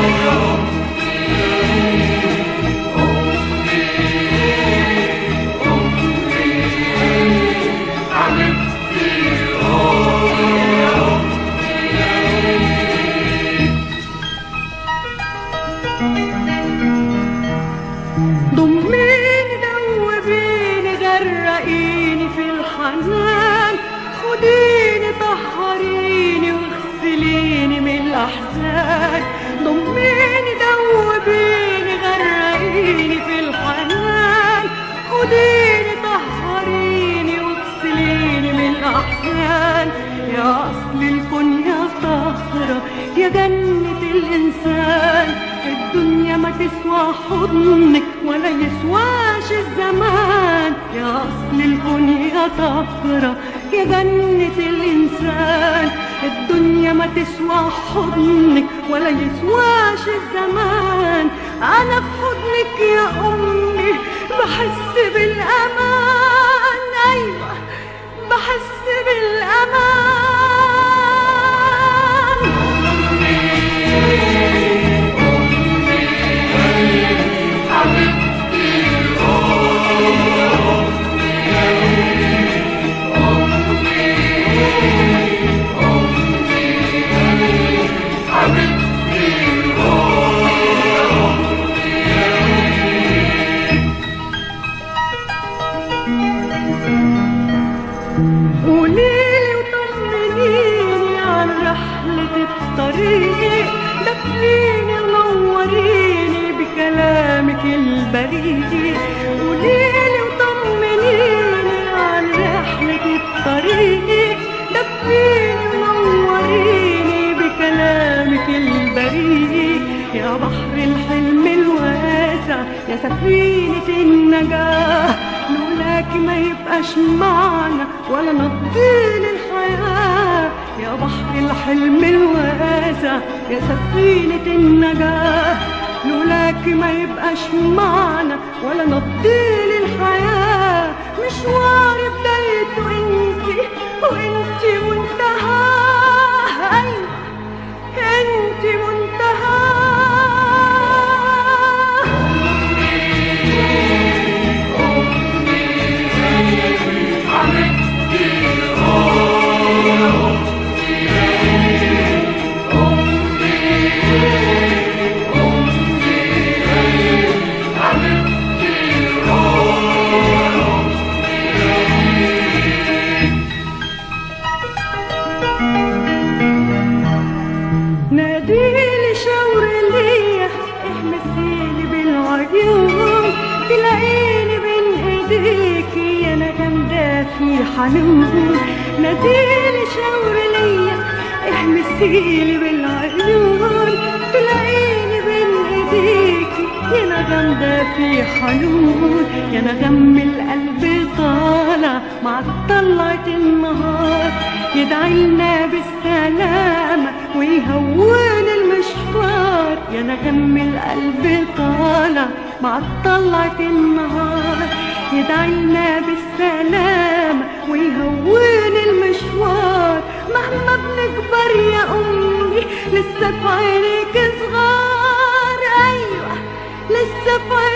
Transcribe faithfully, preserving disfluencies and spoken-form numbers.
خديني طهريني واغسليني من الأحزان، ضميني دوبيني غرقيني في الحنان، خديني طهريني واغسليني من الأحزان. يا أصل الكون يا صخرة يا جنة الإنسان، الدنيا ما تسوى حضنك ولا يسواش الزمان. يا أصل الكون يا صخرة يا جنة الإنسان، الدنيا ما تسوى حضنك ولا يسواش الزمان. أنا في حضنك يا أمي بحس بالأمان، أيوة بحس بالأمان. قوليلي وطمنيني عن رحلة الطريق، دفيني ونوريني بكلامك البريء. قوليلي وطمنيني عن رحلة الطريق، دفيني ونوريني بكلامك البريء. يا بحر الحلم الواسع يا سفينة النجاة، لولاكي ما يبقاش معنا ولا نضيل الحياة. يا بحر الحلم الواسع يا سفينة النجاة، لولاكي ما يبقاش معنا ولا نضيل الحياة. مشوار بدايته انتي وانتي منتهاه، ايوه انتي منتهاه. ناديلي شاوري ليا احمسيلي بالعيون، تلاقيني بين ايديكي انا جامدة في حنون. ناديلي شاوري ليا احمسيلي بالعيون، تلاقيني بين ايديكي انا جامدة في حنون. يا نغم القلب طالع مع طلعة النهار، يدعيلنا بالسلامة ويهون المشوار. يا نغم القلب طالع مع طلعة النهار، يدعيلنا بالسلامة ويهون المشوار. مهما بنكبر يا أمي لسه في عينيك صغار، أيوة لسه في